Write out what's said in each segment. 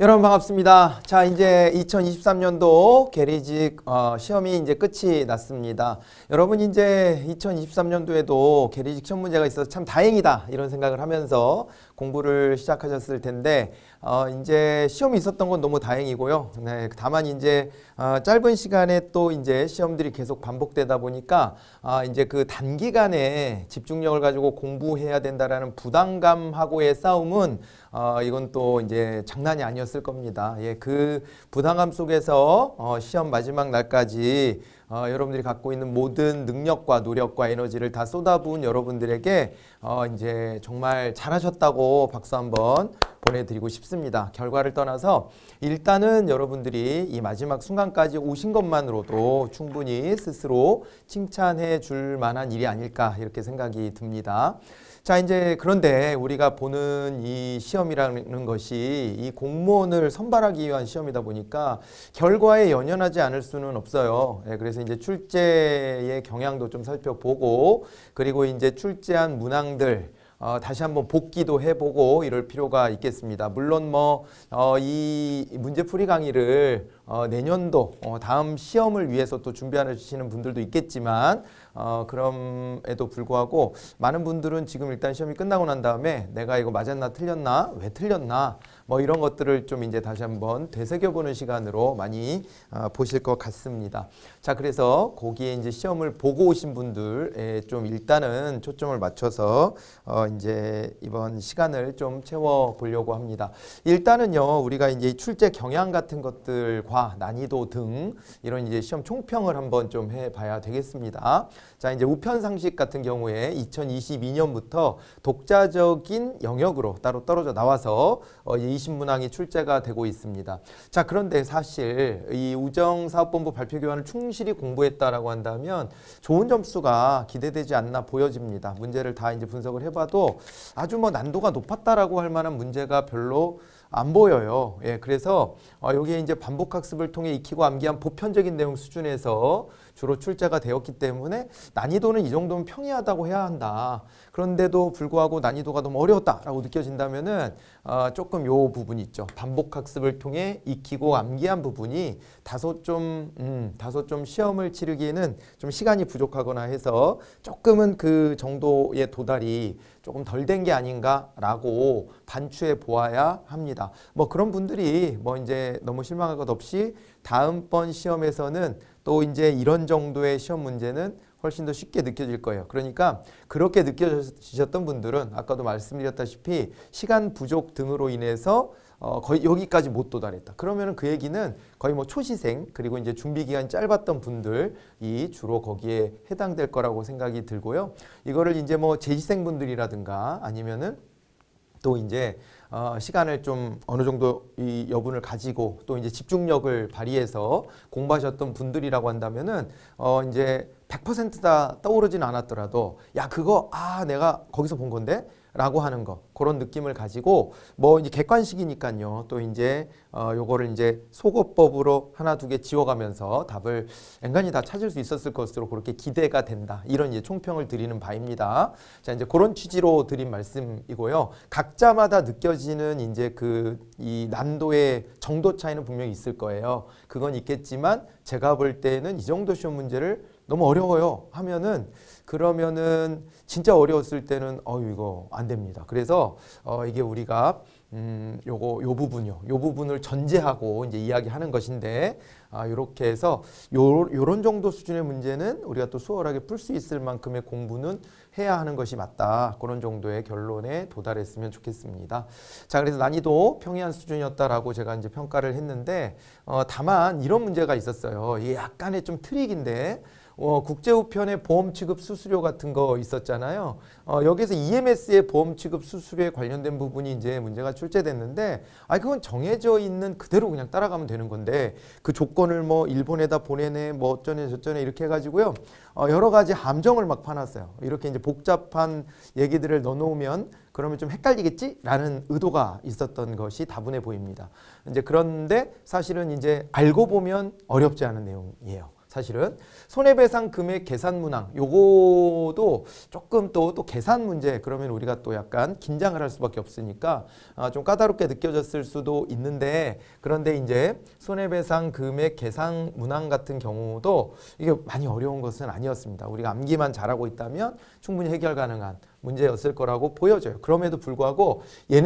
여러분 반갑습니다. 자, 이제 2023년도 계리직 시험이 이제 끝이 났습니다. 여러분 이제 2023년도에도 계리직 시험 문제가 있어서 참 다행이다 이런 생각을 하면서 공부를 시작하셨을 텐데 이제 시험이 있었던 건 너무 다행이고요. 네, 다만 이제 짧은 시간에 또 이제 시험들이 계속 반복되다 보니까 이제 그 단기간에 집중력을 가지고 공부해야 된다라는 부담감하고의 싸움은 이건 또 이제 장난이 아니었을 겁니다. 예, 그 부담감 속에서 시험 마지막 날까지 여러분들이 갖고 있는 모든 능력과 노력과 에너지를 다 쏟아부은 여러분들에게 이제 정말 잘하셨다고 박수 한번 보내드리고 싶습니다. 결과를 떠나서 일단은 여러분들이 이 마지막 순간까지 오신 것만으로도 충분히 스스로 칭찬해 줄 만한 일이 아닐까 이렇게 생각이 듭니다. 자, 이제 그런데 우리가 보는 이 시험이라는 것이 이 공무원을 선발하기 위한 시험이다 보니까 결과에 연연하지 않을 수는 없어요. 예, 그래서 이제 출제의 경향도 좀 살펴보고 그리고 이제 출제한 문항들 다시 한번 복기도 해보고 이럴 필요가 있겠습니다. 물론 이 문제풀이 강의를 내년도 다음 시험을 위해서 또 준비하시는 분들도 있겠지만 그럼에도 불구하고 많은 분들은 지금 일단 시험이 끝나고 난 다음에 내가 이거 맞았나 틀렸나 왜 틀렸나 이런 것들을 좀 이제 다시 한번 되새겨보는 시간으로 많이 보실 것 같습니다. 자, 그래서 거기에 이제 시험을 보고 오신 분들에 좀 일단은 초점을 맞춰서 이제 이번 시간을 좀 채워 보려고 합니다. 일단은요, 우리가 이제 출제 경향 같은 것들과 난이도 등 이런 이제 시험 총평을 한번 좀 해봐야 되겠습니다. 자, 이제 우편 상식 같은 경우에 2022년부터 독자적인 영역으로 따로 떨어져 나와서 20문항이 출제가 되고 있습니다. 자, 그런데 사실 이 우정사업본부 발표교환을 충실히 공부했다라고 한다면 좋은 점수가 기대되지 않나 보여집니다. 문제를 다 이제 분석을 해봐도 아주 난도가 높았다라고 할 만한 문제가 별로 안 보여요. 예, 그래서 여기에 이제 반복학습을 통해 익히고 암기한 보편적인 내용 수준에서 주로 출제가 되었기 때문에 난이도는 이 정도면 평이하다고 해야 한다. 그런데도 불구하고 난이도가 너무 어려웠다라고 느껴진다면은 조금 요 부분이 있죠. 반복학습을 통해 익히고 암기한 부분이 다소 좀 시험을 치르기에는 좀 시간이 부족하거나 해서 조금은 그 정도의 도달이 조금 덜 된 게 아닌가라고 반추해 보아야 합니다. 그런 분들이 이제 너무 실망할 것 없이 다음번 시험에서는 또 이제 이런 정도의 시험 문제는 훨씬 더 쉽게 느껴질 거예요. 그러니까 그렇게 느껴지셨던 분들은 아까도 말씀드렸다시피 시간 부족 등으로 인해서 거의 여기까지 못 도달했다. 그러면은 그 얘기는 거의 초시생 그리고 이제 준비 기간이 짧았던 분들이 주로 거기에 해당될 거라고 생각이 들고요. 이거를 이제 재시생 분들이라든가 아니면은 또 이제 시간을 좀 어느 정도 이 여분을 가지고 또 이제 집중력을 발휘해서 공부하셨던 분들이라고 한다면은 이제 100% 떠오르진 않았더라도 야 그거 내가 거기서 본 건데 라고 하는 거 그런 느낌을 가지고 이제 객관식이니까요. 또 이제 요거를 이제 속어법으로 하나 두 개 지워가면서 답을 엔간히 다 찾을 수 있었을 것으로 그렇게 기대가 된다. 이런 이제 총평을 드리는 바입니다. 자, 이제 그런 취지로 드린 말씀이고요. 각자마다 느껴지는 이제 이 난도의 정도 차이는 분명히 있을 거예요. 그건 있겠지만 제가 볼 때는 이 정도 시험 문제를 너무 어려워요 하면은 그러면은 진짜 어려웠을 때는 이거 안 됩니다. 그래서 이게 우리가 요 부분을 전제하고 이제 이야기하는 것인데 요렇게 해서 요런 정도 수준의 문제는 우리가 또 수월하게 풀 수 있을 만큼의 공부는 해야 하는 것이 맞다. 그런 정도의 결론에 도달했으면 좋겠습니다. 자, 그래서 난이도 평이한 수준이었다라고 제가 이제 평가를 했는데 다만 이런 문제가 있었어요. 이게 약간의 좀 트릭인데 국제우편의 보험 취급 수수료 같은 거 있었잖아요. 여기서 EMS의 보험 취급 수수료에 관련된 부분이 이제 문제가 출제됐는데 그건 정해져 있는 그대로 그냥 따라가면 되는 건데 그 조건을 일본에다 보내네 어쩌네 저쩌네 이렇게 해가지고요. 여러 가지 함정을 막 파놨어요. 이렇게 이제 복잡한 얘기들을 넣어놓으면 그러면 좀 헷갈리겠지? 라는 의도가 있었던 것이 다분해 보입니다. 이제 그런데 사실은 이제 알고 보면 어렵지 않은 내용이에요. 사실은. 손해배상 금액 계산 문항 요거도 조금 또 계산 문제 그러면 우리가 또 약간 긴장을 할 수밖에 없으니까 좀 까다롭게 느껴졌을 수도 있는데, 그런데 이제 손해배상 금액 계산 문항 같은 경우도 이게 많이 어려운 것은 아니었습니다. 우리가 암기만 잘하고 있다면 충분히 해결 가능한 문제였을 거라고 보여져요. 그럼에도 불구하고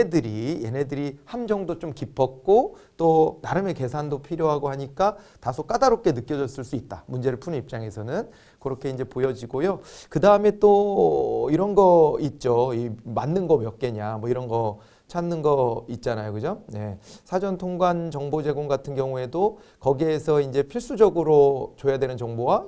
얘네들이 함정도 좀 깊었고 또 나름의 계산도 필요하고 하니까 다소 까다롭게 느껴졌을 수 있다. 문제를 푸는 입장에서는 그렇게 이제 보여지고요. 그 다음에 또 이런 거 있죠. 이 맞는 거 몇 개냐 뭐 이런 거 찾는 거 있잖아요. 그죠? 네. 사전 통관 정보 제공 같은 경우에도 거기에서 이제 필수적으로 줘야 되는 정보와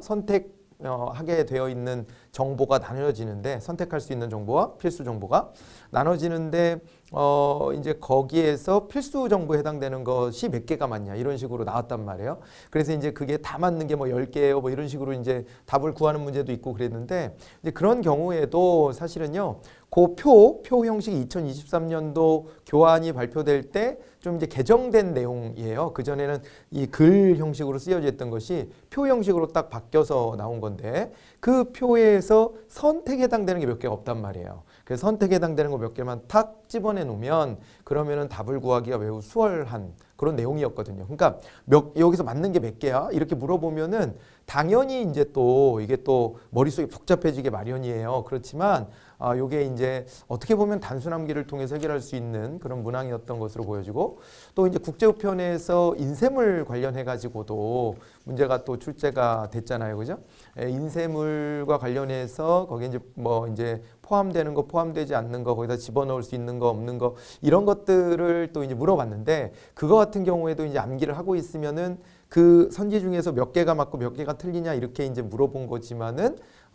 하게 되어 있는 정보가 나눠지는데, 선택할 수 있는 정보와 필수 정보가 나눠지는데 이제 거기에서 필수 정보에 해당되는 것이 몇 개가 맞냐 이런 식으로 나왔단 말이에요. 그래서 이제 그게 다 맞는 게 뭐 10개예요. 뭐 이런 식으로 이제 답을 구하는 문제도 있고 그랬는데, 이제 그런 경우에도 사실은요. 그 표 형식이 2023년도 교환이 발표될 때 좀 이제 개정된 내용이에요. 그전에는 이 글 형식으로 쓰여져 있던 것이 표 형식으로 딱 바뀌어서 나온 건데, 그 표에서 선택에 해당되는 게 몇 개가 없단 말이에요. 그래서 선택에 해당되는 거 몇 개만 탁 집어내 놓으면 그러면은 답을 구하기가 매우 수월한 그런 내용이었거든요. 그러니까 여기서 맞는 게 몇 개야? 이렇게 물어보면은 당연히 이제 또 이게 또 머릿속이 복잡해지게 마련이에요. 그렇지만 요게 이제 어떻게 보면 단순 암기를 통해서 해결할 수 있는 그런 문항이었던 것으로 보여지고, 또 이제 국제우편에서 인쇄물 관련해 가지고도 문제가 또 출제가 됐잖아요. 그죠? 인쇄물과 관련해서 거기에 이제 뭐 이제 포함되는 거, 포함되지 않는 거, 거기다 집어넣을 수 있는 거, 없는 거, 이런 것들을 또 이제 물어봤는데, 그거 같은 경우에도 이제 암기를 하고 있으면은 그 선지 중에서 몇 개가 맞고 몇 개가 틀리냐 이렇게 이제 물어본 거지만은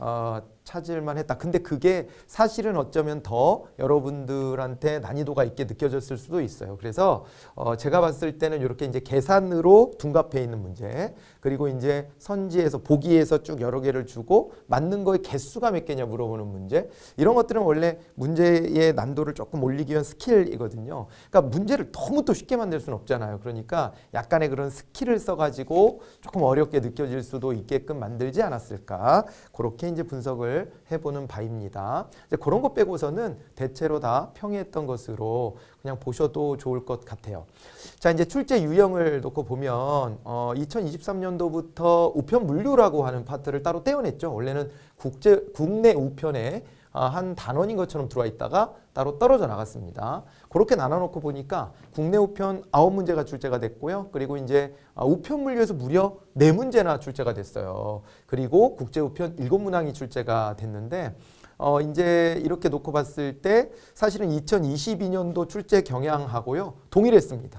찾을만 했다. 근데 그게 사실은 어쩌면 더 여러분들한테 난이도가 있게 느껴졌을 수도 있어요. 그래서 제가 봤을 때는 이렇게 이제 계산으로 둔갑해 있는 문제, 그리고 이제 선지에서 보기에서 쭉 여러 개를 주고 맞는 거의 개수가 몇 개냐 물어보는 문제, 이런 것들은 원래 문제의 난도를 조금 올리기 위한 스킬이거든요. 그러니까 문제를 너무 또 쉽게 만들 수는 없잖아요. 그러니까 약간의 그런 스킬을 써가지고 조금 어렵게 느껴질 수도 있게끔 만들지 않았을까, 그렇게 이제 분석을 해보는 바입니다. 이제 그런 거 빼고서는 대체로 다 평이했던 것으로 그냥 보셔도 좋을 것 같아요. 자, 이제 출제 유형을 놓고 보면 2023년도부터 우편 물류라고 하는 파트를 따로 떼어냈죠. 원래는 국내 우편에 한 단원인 것처럼 들어와 있다가 따로 떨어져 나갔습니다. 그렇게 나눠놓고 보니까 국내 우편 9문제가 출제가 됐고요. 그리고 이제 우편 물류에서 무려 4문제나 출제가 됐어요. 그리고 국제 우편 7문항이 출제가 됐는데, 이제 이렇게 놓고 봤을 때 사실은 2022년도 출제 경향하고요 동일했습니다.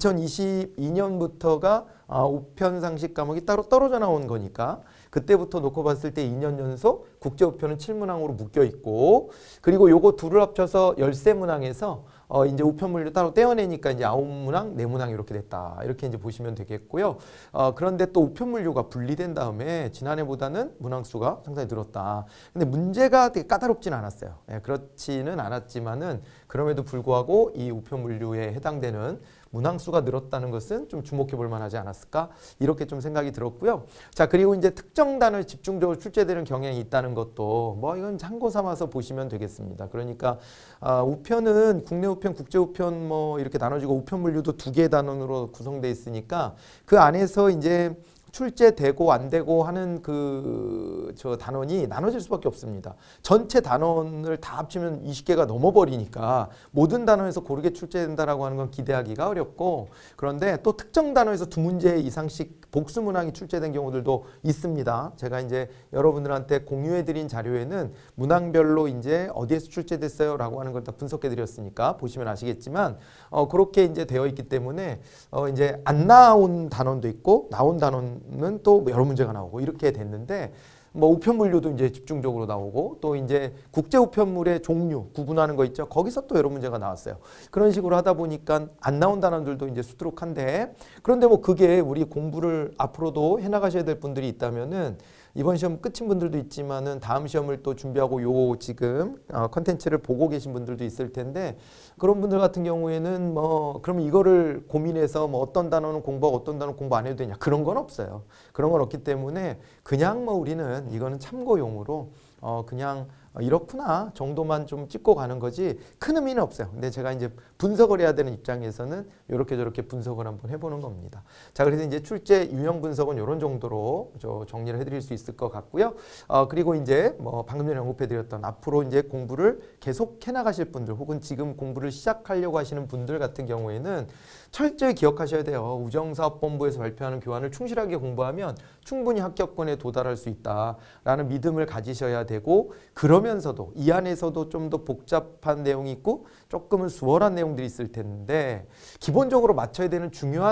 2022년부터가 우편 상식 과목이 따로 떨어져 나온 거니까 그때부터 놓고 봤을 때 2년 연속 국제우편은 7문항으로 묶여 있고, 그리고 요거 둘을 합쳐서 13문항에서 이제 우편 물류 따로 떼어내니까 이제 9문항, 4문항 이렇게 됐다. 이렇게 이제 보시면 되겠고요. 그런데 또 우편 물류가 분리된 다음에 지난해보다는 문항 수가 상당히 늘었다. 근데 문제가 되게 까다롭진 않았어요. 그렇지는 않았지만은 그럼에도 불구하고 이 우편 물류에 해당되는 문항 수가 늘었다는 것은 좀 주목해 볼 만하지 않았을까? 이렇게 좀 생각이 들었고요. 자, 그리고 이제 특정 단어에 집중적으로 출제되는 경향이 있다는 것도 뭐 이건 참고 삼아서 보시면 되겠습니다. 그러니까 우편은 국내 우편, 국제 우편 뭐 이렇게 나눠지고 우편 물류도 2개의 단원으로 구성되어 있으니까 그 안에서 이제 출제되고 안 되고 하는 저 단원이 나눠질 수밖에 없습니다. 전체 단원을 다 합치면 20개가 넘어버리니까 모든 단원에서 고르게 출제된다라고 하는 건 기대하기가 어렵고, 그런데 또 특정 단원에서 2문제 이상씩 복수 문항이 출제된 경우들도 있습니다. 제가 이제 여러분들한테 공유해드린 자료에는 문항별로 이제 어디에서 출제됐어요라고 하는 걸 다 분석해드렸으니까 보시면 아시겠지만 그렇게 이제 되어 있기 때문에 이제 안 나온 단원도 있고 나온 단원은 또 여러 문제가 나오고 이렇게 됐는데, 뭐 우편물류도 이제 집중적으로 나오고 또 이제 국제 우편물의 종류 구분하는 거 있죠. 거기서 또 여러 문제가 나왔어요. 그런 식으로 하다 보니까 안 나온 단원들도 이제 수두룩한데, 그런데 뭐 그게 우리 공부를 앞으로도 해나가셔야 될 분들이 있다면은 이번 시험 끝인 분들도 있지만은 다음 시험을 또 준비하고 요 지금 컨텐츠를 보고 계신 분들도 있을 텐데 그런 분들 같은 경우에는 뭐 그럼 이거를 고민해서 뭐 어떤 단어는 공부하고 어떤 단어는 공부 안 해도 되냐 그런 건 없어요. 그런 건 없기 때문에 그냥 뭐 우리는 이거는 참고용으로 그냥 이렇구나 정도만 좀 찍고 가는 거지 큰 의미는 없어요. 근데 제가 이제 분석을 해야 되는 입장에서는 이렇게 저렇게 분석을 한번 해보는 겁니다. 자, 그래서 이제 출제 유형 분석은 이런 정도로 정리를 해드릴 수 있을 것 같고요. 그리고 이제 뭐 방금 전에 언급해드렸던 앞으로 이제 공부를 계속 해나가실 분들 혹은 지금 공부를 시작하려고 하시는 분들 같은 경우에는 철저히 기억하셔야 돼요. 우정사업본부에서 발표하는 교환을 충실하게 공부하면 충분히 합격권에 도달할 수 있다라는 믿음을 가지셔야 되고 그러면서도 이 안에서도 좀 더 복잡한 내용이 있고 조금은 수월한 내용들이 있을 텐데 기본적으로 맞춰야 되는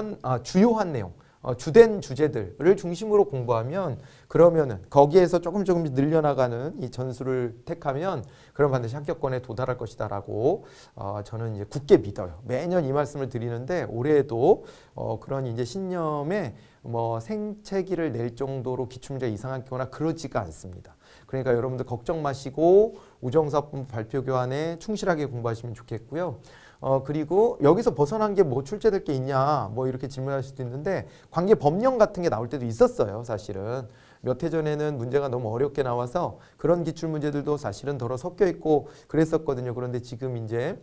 주요한 내용 주된 주제들을 중심으로 공부하면 그러면은 거기에서 조금씩 늘려나가는 이 전술을 택하면 그럼 반드시 합격권에 도달할 것이다라고 저는 이제 굳게 믿어요. 매년 이 말씀을 드리는데 올해에도 그런 이제 신념에 뭐 생채기를 낼 정도로 기출문제 이상한 경우나 그러지가 않습니다. 그러니까 여러분들 걱정 마시고 우정사업본부 발표 교환에 충실하게 공부하시면 좋겠고요. 그리고 여기서 벗어난 게 뭐 출제될 게 있냐 뭐 이렇게 질문할 수도 있는데 관계 법령 같은 게 나올 때도 있었어요. 사실은 몇 해 전에는 문제가 너무 어렵게 나와서 그런 기출 문제들도 사실은 덜어 섞여 있고 그랬었거든요. 그런데 지금 이제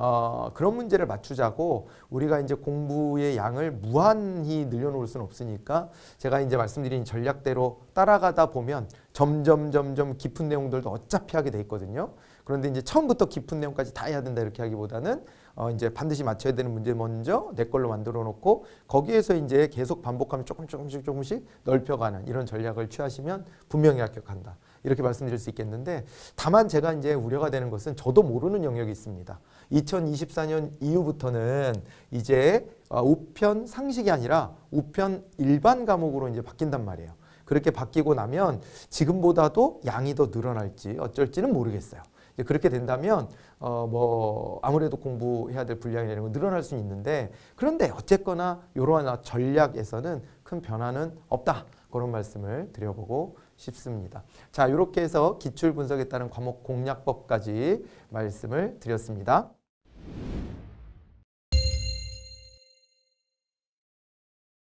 그런 문제를 맞추자고 우리가 이제 공부의 양을 무한히 늘려놓을 수는 없으니까 제가 이제 말씀드린 전략대로 따라가다 보면 점점 깊은 내용들도 어차피 하게 돼 있거든요. 그런데 이제 처음부터 깊은 내용까지 다 해야 된다 이렇게 하기보다는 이제 반드시 맞춰야 되는 문제 먼저 내 걸로 만들어 놓고 거기에서 이제 계속 반복하면 조금씩 넓혀가는 이런 전략을 취하시면 분명히 합격한다. 이렇게 말씀드릴 수 있겠는데 다만 제가 이제 우려가 되는 것은 저도 모르는 영역이 있습니다. 2024년 이후부터는 이제 우편 상식이 아니라 우편 일반 과목으로 이제 바뀐단 말이에요. 그렇게 바뀌고 나면 지금보다도 양이 더 늘어날지 어쩔지는 모르겠어요. 그렇게 된다면 뭐 아무래도 공부해야 될 분량이 되는 건 늘어날 수는 있는데 그런데 어쨌거나 이러한 전략에서는 큰 변화는 없다. 그런 말씀을 드려보고 싶습니다. 자, 이렇게 해서 기출 분석에 따른 과목 공략법까지 말씀을 드렸습니다.